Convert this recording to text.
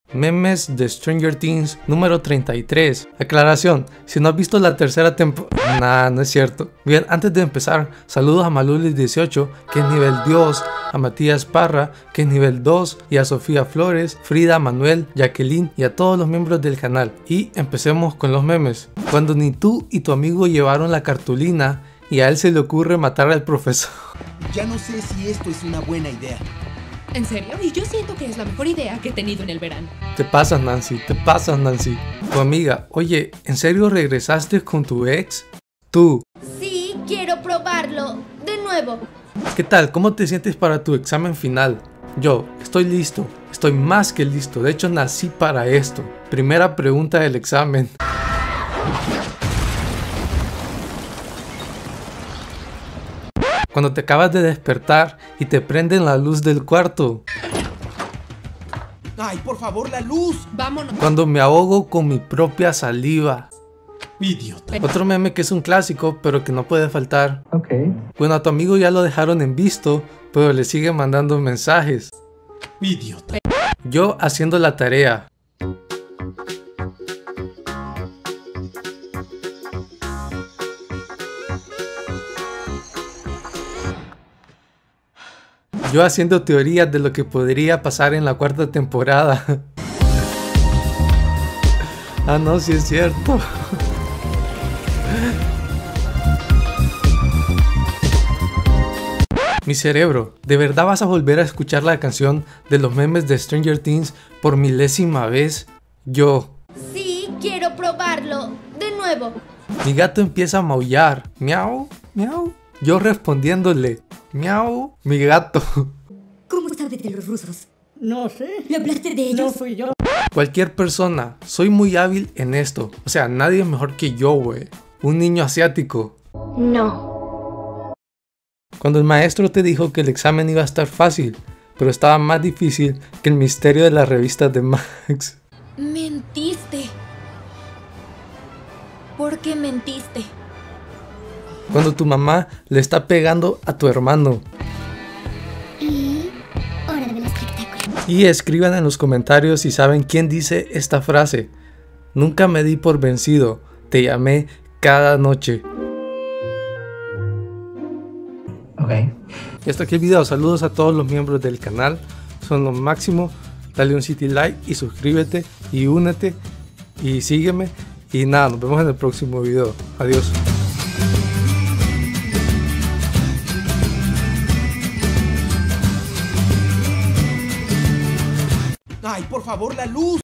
Memes de Stranger Things número 33. Aclaración, si no has visto la tercera temporada... Nah, no es cierto. Bien, antes de empezar, saludos a Malulis18, que es nivel Dios, a Matías Parra, que es nivel 2, y a Sofía Flores, Frida, Manuel, Jacqueline y a todos los miembros del canal. Y empecemos con los memes. Cuando ni tú y tu amigo llevaron la cartulina y a él se le ocurre matar al profesor. Ya no sé si esto es una buena idea. ¿En serio? Y yo siento que es la mejor idea que he tenido en el verano. Te pasas, Nancy, te pasas, Nancy. Tu amiga, oye, ¿en serio regresaste con tu ex? Tú. Sí, quiero probarlo. De nuevo. ¿Qué tal? ¿Cómo te sientes para tu examen final? Yo, estoy listo. Estoy más que listo. De hecho, nací para esto. Primera pregunta del examen. Cuando te acabas de despertar y te prenden la luz del cuarto. ¡Ay, por favor, la luz! Vámonos. Cuando me ahogo con mi propia saliva. Idiota. Otro meme que es un clásico, pero que no puede faltar. Ok. Bueno, a tu amigo ya lo dejaron en visto, pero le siguen mandando mensajes. Idiota. Yo haciendo la tarea. Yo haciendo teorías de lo que podría pasar en la cuarta temporada. Ah, no, sí es cierto. Mi cerebro, ¿de verdad vas a volver a escuchar la canción de los memes de Stranger Things por milésima vez? Yo. Sí, quiero probarlo. De nuevo. Mi gato empieza a maullar. Miau, miau. Yo respondiéndole. Miau, mi gato. ¿Cómo sabes de los rusos? No sé. ¿Le hablaste de ellos? No fui yo. Cualquier persona, soy muy hábil en esto. O sea, nadie es mejor que yo, güey. Un niño asiático. No. Cuando el maestro te dijo que el examen iba a estar fácil, pero estaba más difícil que el misterio de las revistas de Max. Mentiste. ¿Por qué mentiste? Cuando tu mamá le está pegando a tu hermano. Y hora del espectáculo. Y escriban en los comentarios si saben quién dice esta frase. Nunca me di por vencido, te llamé cada noche. Ok. Y hasta aquí el video. Saludos a todos los miembros del canal. Son lo máximo. Dale un city like y suscríbete y únete y sígueme. Y nada, nos vemos en el próximo video. Adiós. ¡Ay, por favor, la luz!